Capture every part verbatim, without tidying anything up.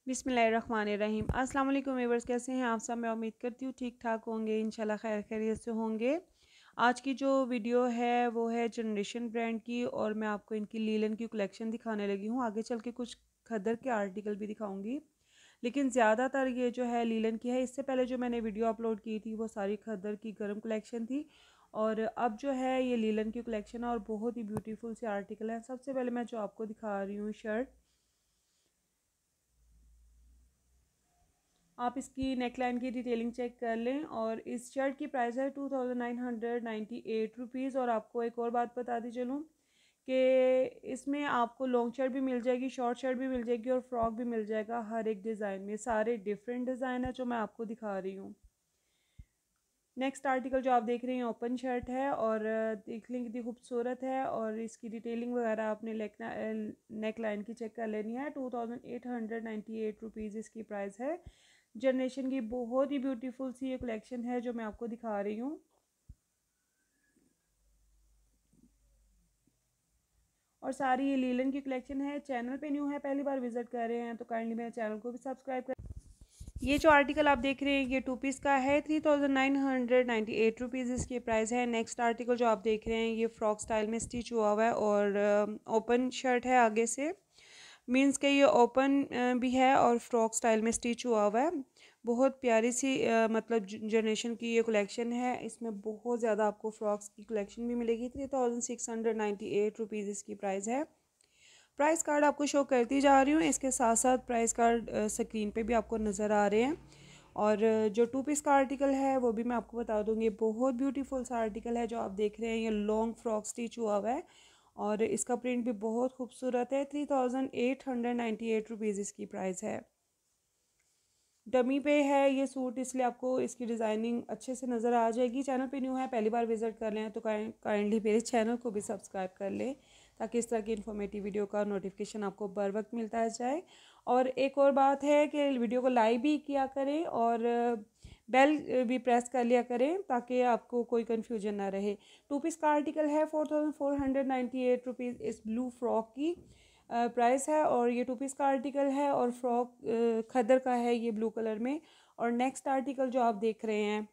बिस्मिल्लाहिर्रहमानिर्रहीम। अस्सलाम वालेकुम व्यूअर्स, कैसे हैं आप सब। मैं उम्मीद करती हूँ ठीक ठाक होंगे, इंशाल्लाह खैर खैरियत से होंगे। आज की जो वीडियो है वो है जनरेशन ब्रांड की और मैं आपको इनकी लीलन की कलेक्शन दिखाने लगी हूँ। आगे चल के कुछ खद्दर के आर्टिकल भी दिखाऊंगी, लेकिन ज़्यादातर ये जो है लीलन की है। इससे पहले जो मैंने वीडियो अपलोड की थी वो सारी खद्दर की गर्म कलेक्शन थी और अब जो है ये लीलन की कलेक्शन है और बहुत ही ब्यूटीफुल से आर्टिकल है। सबसे पहले मैं जो आपको दिखा रही हूँ शर्ट, आप इसकी नेकलाइन की डिटेलिंग चेक कर लें और इस शर्ट की प्राइस है two thousand nine hundred ninety eight rupees. और आपको एक और बात बताती चलूँ कि इसमें आपको लॉन्ग शर्ट भी मिल जाएगी, शॉर्ट शर्ट भी मिल जाएगी और फ्रॉक भी मिल जाएगा। हर एक डिज़ाइन में सारे डिफरेंट डिज़ाइन है जो मैं आपको दिखा रही हूँ। नेक्स्ट आर्टिकल जो आप देख रहे हैं ओपन शर्ट है और देख लें कितनी खूबसूरत है और इसकी डिटेलिंग वगैरह आपने लेकना नेक लाइन की चेक कर लेनी है। Two thousand eight hundred ninety eight rupees इसकी प्राइस है। जनरेशन की बहुत ही ब्यूटीफुल सी ये कलेक्शन है जो मैं आपको दिखा रही हूँ। और सारी ये लीलन की कलेक्शन है। चैनल पे न्यू है, पहली बार विजिट कर रहे हैं तो काइंडली मेरे चैनल को भी सब्सक्राइब कर। ये जो आर्टिकल आप देख रहे हैं ये टू पीस का है। Three thousand nine hundred ninety eight rupees इसकी प्राइस है। नेक्स्ट आर्टिकल जो आप देख रहे हैं ये फ्रॉक स्टाइल में स्टिच हुआ हुआ है और ओपन शर्ट है आगे से, मींस के ये ओपन भी है और फ्रॉक स्टाइल में स्टिच हुआ हुआ है। बहुत प्यारी सी अ, मतलब जनरेशन की ये कलेक्शन है। इसमें बहुत ज़्यादा आपको फ्रॉक्स की कलेक्शन भी मिलेगी। Three thousand six hundred ninety eight rupees इसकी प्राइस है। प्राइस कार्ड आपको शो करती जा रही हूँ, इसके साथ साथ प्राइस कार्ड स्क्रीन पे भी आपको नज़र आ रहे हैं। और अ, जो टू पीस का आर्टिकल है वो भी मैं आपको बता दूँगी। बहुत ब्यूटीफुल सा आर्टिकल है जो आप देख रहे हैं। ये लॉन्ग फ्रॉक स्टिच हुआ हुआ है और इसका प्रिंट भी बहुत खूबसूरत है। Three thousand eight hundred ninety eight rupees इसकी प्राइस है। डमी पे है ये सूट, इसलिए आपको इसकी डिज़ाइनिंग अच्छे से नज़र आ जाएगी। चैनल पे न्यू है, पहली बार विजिट कर लें तो काइंडली मेरे चैनल को भी सब्सक्राइब कर लें ताकि इस तरह की इन्फॉर्मेटिव वीडियो का नोटिफिकेशन आपको बर वक्त मिलता जाए। और एक और बात है कि वीडियो को लाइक भी किया करें और बेल भी प्रेस कर लिया करें ताकि आपको कोई कन्फ्यूजन ना रहे। टू पीस का आर्टिकल है four thousand four hundred ninety eight rupees इस ब्लू फ्रॉक की प्राइस है और ये टू पीस का आर्टिकल है और फ्रॉक खद्दर का है ये ब्लू कलर में। और नेक्स्ट आर्टिकल जो आप देख रहे हैं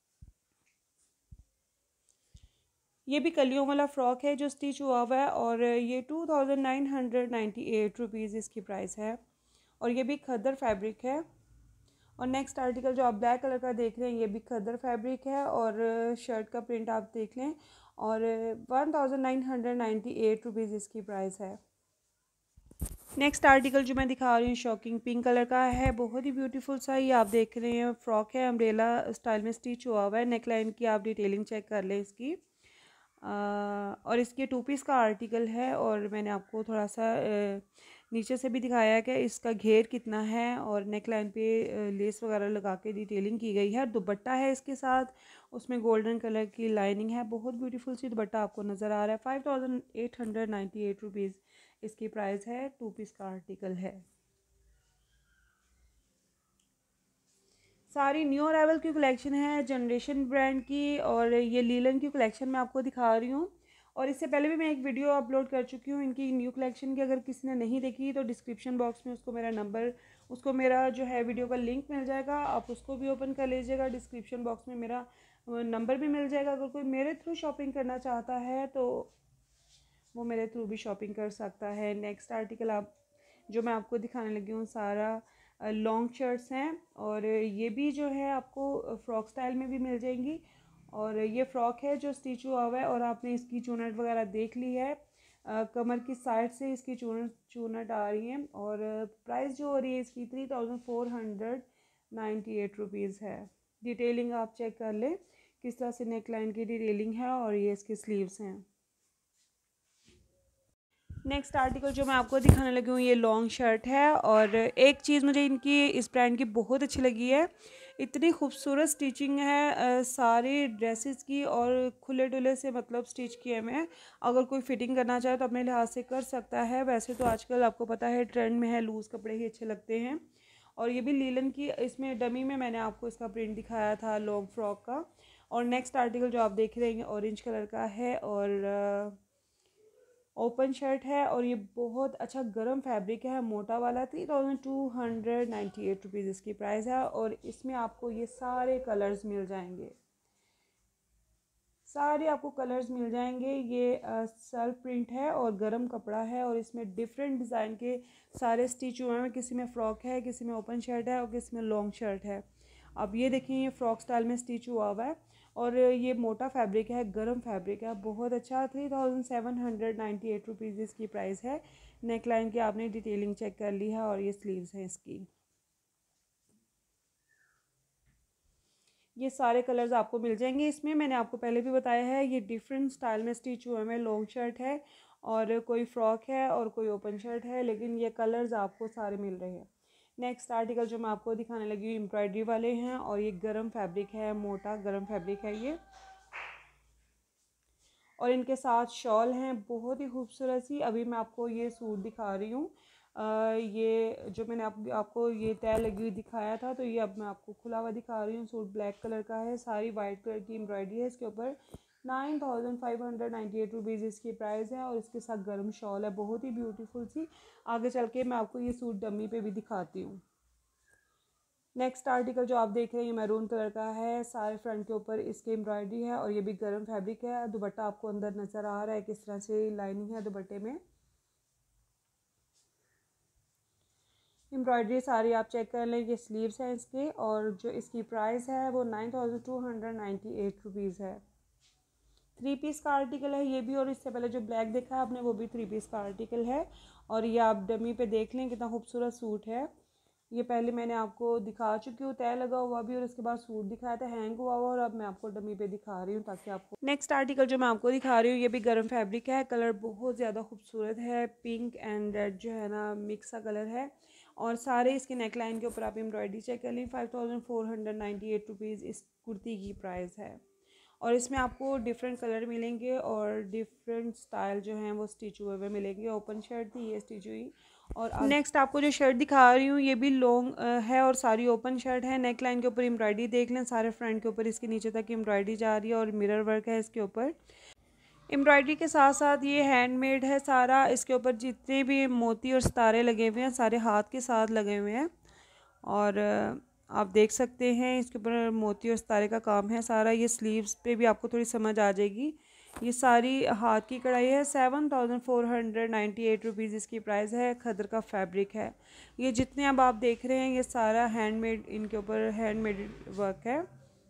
ये भी कलियों वाला फ्रॉक है जो स्टिच हुआ हुआ है और ये two thousand nine hundred ninety eight rupees इसकी प्राइस है और ये भी खद्दर फैब्रिक है। और नेक्स्ट आर्टिकल जो आप ब्लैक कलर का देख रहे हैं ये भी खद्दर फैब्रिक है और शर्ट का प्रिंट आप देख लें और one thousand nine hundred ninety eight rupees इसकी प्राइस है। नेक्स्ट आर्टिकल जो मैं दिखा रही हूँ शॉकिंग पिंक कलर का है। बहुत ही ब्यूटीफुल सा ये आप देख रहे हैं फ्रॉक है, अम्ब्रेला स्टाइल में स्टिच हुआ हुआ है। नेकलाइन की आप डिटेलिंग चेक कर लें इसकी। आ, और इसके टू पीस का आर्टिकल है और मैंने आपको थोड़ा सा आ, नीचे से भी दिखाया है कि इसका घेर कितना है और नेक लाइन पे लेस वगैरह लगा के डिटेलिंग की गई है। दुपट्टा है इसके साथ, उसमें गोल्डन कलर की लाइनिंग है। बहुत ब्यूटीफुल सी दुपट्टा आपको नज़र आ रहा है। Five thousand eight hundred ninety eight rupees इसकी प्राइस है। टू पीस का आर्टिकल है। सारी न्यू अराइवल की कलेक्शन है जनरेशन ब्रांड की और ये लीलन की कलेक्शन मैं आपको दिखा रही हूँ। और इससे पहले भी मैं एक वीडियो अपलोड कर चुकी हूँ इनकी न्यू कलेक्शन की। अगर किसी ने नहीं देखी तो डिस्क्रिप्शन बॉक्स में उसको मेरा नंबर उसको मेरा जो है वीडियो का लिंक मिल जाएगा, आप उसको भी ओपन कर लीजिएगा। डिस्क्रिप्शन बॉक्स में मेरा नंबर भी मिल जाएगा। अगर कोई मेरे थ्रू शॉपिंग करना चाहता है तो वो मेरे थ्रू भी शॉपिंग कर सकता है। नेक्स्ट आर्टिकल आप जो मैं आपको दिखाने लगी हूँ सारा लॉन्ग शर्ट्स हैं और ये भी जो है आपको फ्रॉक स्टाइल में भी मिल जाएंगी। और ये फ्रॉक है जो स्टिच हुआ हुआ है और आपने इसकी चूनट वगैरह देख ली है। अ, कमर की साइड से इसकी चूनट चूनट आ रही है और प्राइस जो हो रही है इसकी three thousand four hundred ninety eight rupees है। डिटेलिंग आप चेक कर लें किस तरह से नेक लाइन की डिटेलिंग है और ये इसके स्लीव्स हैं। नेक्स्ट आर्टिकल जो मैं आपको दिखाने लगी हूँ ये लॉन्ग शर्ट है और एक चीज़ मुझे इनकी इस ब्रांड की बहुत अच्छी लगी है। इतनी खूबसूरत स्टिचिंग है आ, सारी ड्रेसेस की और खुले डुले से मतलब स्टिच किए हुए हैं। अगर कोई फिटिंग करना चाहे तो अपने लिहाज से कर सकता है। वैसे तो आजकल आपको पता है ट्रेंड में है लूज़ कपड़े ही अच्छे लगते हैं। और ये भी लीलन की, इसमें डमी में मैंने आपको इसका प्रिंट दिखाया था लॉन्ग फ्रॉक का। और नेक्स्ट आर्टिकल जो आप देख रहे हैं ऑरेंज कलर का है और ओपन शर्ट है और ये बहुत अच्छा गर्म फैब्रिक है, मोटा वाला। Three thousand two hundred ninety eight rupees इसकी प्राइस है और इसमें आपको ये सारे कलर्स मिल जाएंगे, सारे आपको कलर्स मिल जाएंगे। ये सेल्फ प्रिंट है और गरम कपड़ा है और इसमें डिफरेंट डिज़ाइन के सारे स्टिच हुए हैं। किसी में फ़्रॉक है, किसी में ओपन शर्ट है और किसी में लॉन्ग शर्ट है। अब ये देखिए ये फ्रॉक स्टाइल में स्टिच हुआ हुआ है और ये मोटा फैब्रिक है, गरम फैब्रिक है, बहुत अच्छा। Three thousand seven hundred ninety eight rupees इसकी प्राइस है। नेक लाइन की आपने डिटेलिंग चेक कर ली है और ये स्लीव्स हैं इसकी। ये सारे कलर्स आपको मिल जाएंगे इसमें। मैंने आपको पहले भी बताया है ये डिफरेंट स्टाइल में स्टिच हुए में लॉन्ग शर्ट है और कोई फ्रॉक है और कोई ओपन शर्ट है, लेकिन ये कलर्स आपको सारे मिल रहे हैं। नेक्स्ट आर्टिकल जो मैं आपको दिखाने लगी हूँ एम्ब्रॉयडरी वाले हैं और ये गरम फैब्रिक है, मोटा गरम फैब्रिक है ये। और इनके साथ शॉल हैं बहुत ही खूबसूरत सी। अभी मैं आपको ये सूट दिखा रही हूँ, ये जो मैंने आप, आपको ये तय लगी हुई दिखाया था, तो ये अब मैं आपको खुला हुआ दिखा रही हूँ। सूट ब्लैक कलर का है, सारी वाइट कलर की एम्ब्रॉयडरी है इसके ऊपर। Nine thousand five hundred ninety eight rupees इसकी प्राइस है और इसके साथ गर्म शॉल है, बहुत ही ब्यूटीफुल सी। आगे चल के मैं आपको ये सूट डमी पे भी दिखाती हूँ। नेक्स्ट आर्टिकल जो आप देख रहे हैं ये मैरून कलर का है, सारे फ्रंट के ऊपर इसके एम्ब्रॉयडरी है और ये भी गर्म फैब्रिक है। दुपट्टा आपको अंदर नज़र आ रहा है किस तरह से लाइनिंग है दुपट्टे में। एम्ब्रॉयडरी सारी आप चेक कर लें, ये स्लीव्स हैं इसके और जो इसकी प्राइस है वो nine thousand two hundred ninety eight rupees है। थ्री पीस का आर्टिकल है ये भी और इससे पहले जो ब्लैक देखा है आपने वो भी थ्री पीस का आर्टिकल है। और ये आप डमी पे देख लें कितना खूबसूरत सूट है। ये पहले मैंने आपको दिखा चुकी हूँ, तय लगा हुआ भी और उसके बाद सूट दिखाया था हैंग हुआ हुआ, और अब मैं आपको डमी पे दिखा रही हूँ ताकि आपको। नेक्स्ट आर्टिकल जो मैं आपको दिखा रही हूँ ये भी गर्म फैब्रिक है, कलर बहुत ज़्यादा खूबसूरत है, पिंक एंड रेड जो है ना मिक्स सा कलर है। और सारे इसके नेक लाइन के ऊपर आप एम्ब्रॉयडरी चेक कर लें। Five thousand four hundred ninety eight rupees इस कुर्ती की प्राइस है और इसमें आपको डिफरेंट कलर मिलेंगे और डिफरेंट स्टाइल जो हैं वो स्टिच हुए हुए मिलेंगे। ओपन शर्ट थी ये स्टिच हुई। और नेक्स्ट आपको जो शर्ट दिखा रही हूँ ये भी लॉन्ग है और सारी ओपन शर्ट है। नेक लाइन के ऊपर एम्ब्रॉयडरी देख लें, सारे फ्रंट के ऊपर इसके नीचे तक एम्ब्रॉयडरी जा रही है और मिरर वर्क है इसके ऊपर। एम्ब्रॉयडरी के साथ साथ ये हैंडमेड है सारा, इसके ऊपर जितने भी मोती और सितारे लगे हुए हैं सारे हाथ के साथ लगे हुए हैं और आप देख सकते हैं इसके ऊपर मोती और सितारे का काम है सारा। ये स्लीव्स पे भी आपको थोड़ी समझ आ जाएगी। ये सारी हाथ की कढ़ाई है। Seven thousand four hundred ninety eight rupees इसकी प्राइस है। खदर का फैब्रिक है ये। जितने अब आप देख रहे हैं ये सारा हैंडमेड, इनके ऊपर हैंडमेड वर्क है।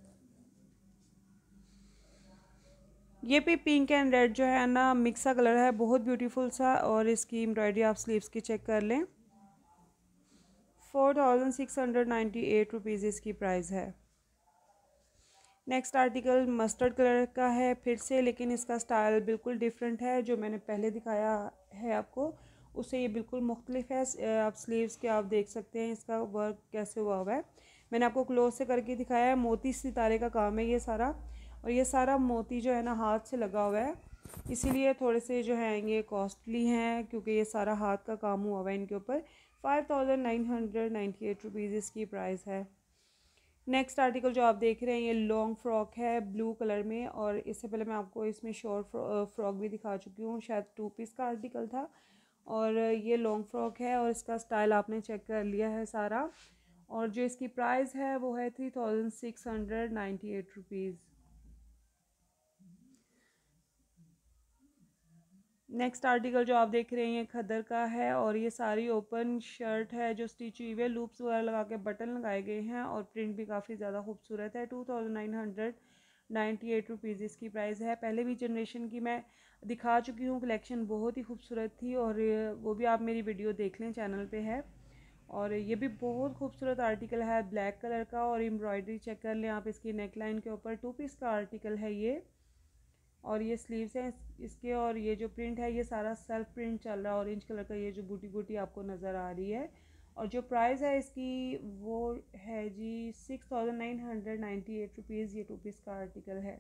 ये भी पिंक एंड रेड जो है ना मिक्स सा कलर है, बहुत ब्यूटीफुल सा। और इसकी एम्ब्रॉयडरी आप स्लीव्स की चेक कर लें। Four thousand six hundred ninety eight rupees इसकी प्राइस है। नेक्स्ट आर्टिकल मस्टर्ड कलर का है फिर से, लेकिन इसका स्टाइल बिल्कुल डिफरेंट है। जो मैंने पहले दिखाया है आपको उससे ये बिल्कुल मुख्तलिफ है। आप स्लीव्स के आप देख सकते हैं इसका वर्क कैसे हुआ हुआ है। मैंने आपको क्लोज से करके दिखाया है। मोती सितारे का काम है ये सारा और ये सारा मोती जो है ना हाथ से लगा हुआ है, इसीलिए थोड़े से जो हैं ये कॉस्टली हैं क्योंकि ये सारा हाथ का काम हुआ हुआ है इनके ऊपर। Five thousand nine hundred ninety eight rupees इसकी प्राइस है। नेक्स्ट आर्टिकल जो आप देख रहे हैं ये लॉन्ग फ्रॉक है ब्लू कलर में और इससे पहले मैं आपको इसमें शॉर्ट फ्रॉक भी दिखा चुकी हूँ, शायद टू पीस का आर्टिकल था। और ये लॉन्ग फ्रॉक है और इसका स्टाइल आपने चेक कर लिया है सारा। और जो इसकी प्राइस है वो है three thousand six hundred ninety eight rupees. Next article जो आप देख रहे हैं ये खदर का है और ये सारी ओपन शर्ट है जो स्टिच हुई है, लूप्स वगैरह लगा के बटन लगाए गए हैं और प्रिंट भी काफ़ी ज़्यादा खूबसूरत है। Two thousand nine hundred ninety eight rupees इसकी प्राइस है। पहले भी जनरेशन की मैं दिखा चुकी हूँ, कलेक्शन बहुत ही खूबसूरत थी और वो भी आप मेरी वीडियो देख लें, चैनल पे है। और ये भी बहुत खूबसूरत आर्टिकल है ब्लैक कलर का और एम्ब्रॉयडरी चेक कर लें आप इसकी नेक लाइन के ऊपर। टू पीस का आर्टिकल है ये और ये स्लीव्स हैं इसके और ये जो प्रिंट है ये सारा सेल्फ प्रिंट चल रहा है। ऑरेंज कलर का ये जो बूटी बूटी आपको नज़र आ रही है और जो प्राइस है इसकी वो है जी six thousand nine hundred ninety eight rupees. ये टू पीस का आर्टिकल है।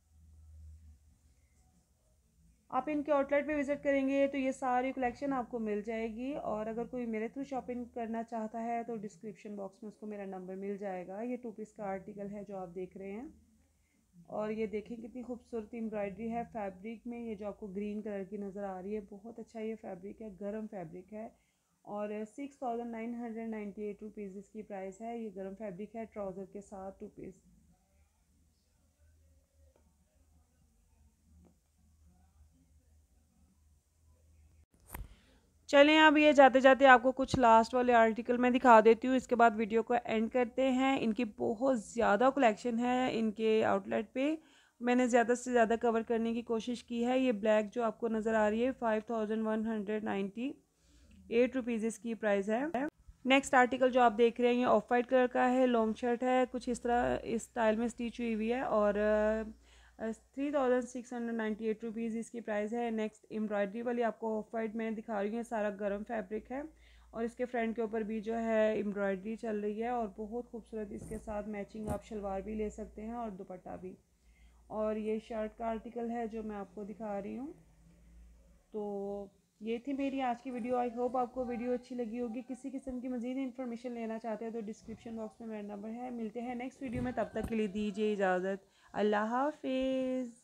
आप इनके आउटलेट पे विज़िट करेंगे तो ये सारी कलेक्शन आपको मिल जाएगी और अगर कोई मेरे थ्रू शॉपिंग करना चाहता है तो डिस्क्रिप्शन बॉक्स में उसको मेरा नंबर मिल जाएगा। ये टू पीस का आर्टिकल है जो आप देख रहे हैं और ये देखें कितनी खूबसूरत एम्ब्रॉयडरी है फैब्रिक में। ये जो आपको ग्रीन कलर की नज़र आ रही है, बहुत अच्छा ये फैब्रिक है, गर्म फैब्रिक है। और six thousand nine hundred ninety eight rupees इसकी प्राइस है। ये गर्म फैब्रिक है ट्राउज़र के साथ टू पीस। चलें अब ये जाते जाते आपको कुछ लास्ट वाले आर्टिकल मैं दिखा देती हूँ, इसके बाद वीडियो को एंड करते हैं। इनकी बहुत ज़्यादा कलेक्शन है इनके आउटलेट पे, मैंने ज़्यादा से ज़्यादा कवर करने की कोशिश की है। ये ब्लैक जो आपको नज़र आ रही है five thousand one hundred ninety eight rupees इसकी प्राइस है। नेक्स्ट आर्टिकल जो आप देख रहे हैं ये ऑफ वाइट कलर का है, लॉन्ग शर्ट है, कुछ इस तरह इस स्टाइल में स्टिच हुई हुई है और three thousand six hundred ninety eight rupees इसकी प्राइस है। नेक्स्ट एम्ब्रॉयडरी वाली आपको ऑफ वाइट मैं दिखा रही हूँ, सारा गर्म फैब्रिक है और इसके फ्रंट के ऊपर भी जो है एम्ब्रॉयडरी चल रही है और बहुत खूबसूरत। इसके साथ मैचिंग आप शलवार भी ले सकते हैं और दुपट्टा भी। और ये शर्ट का आर्टिकल है जो मैं आपको दिखा रही हूँ। तो ये थी मेरी आज की वीडियो। आई होप आपको वीडियो अच्छी लगी होगी। किसी किस्म की मज़ीद इन्फॉर्मेशन लेना चाहते हैं तो डिस्क्रिप्शन बॉक्स में मेरा नंबर है। मिलते हैं नेक्स्ट वीडियो में, तब तक के लिए दीजिए इजाज़त। अल्लाह हाफिज़।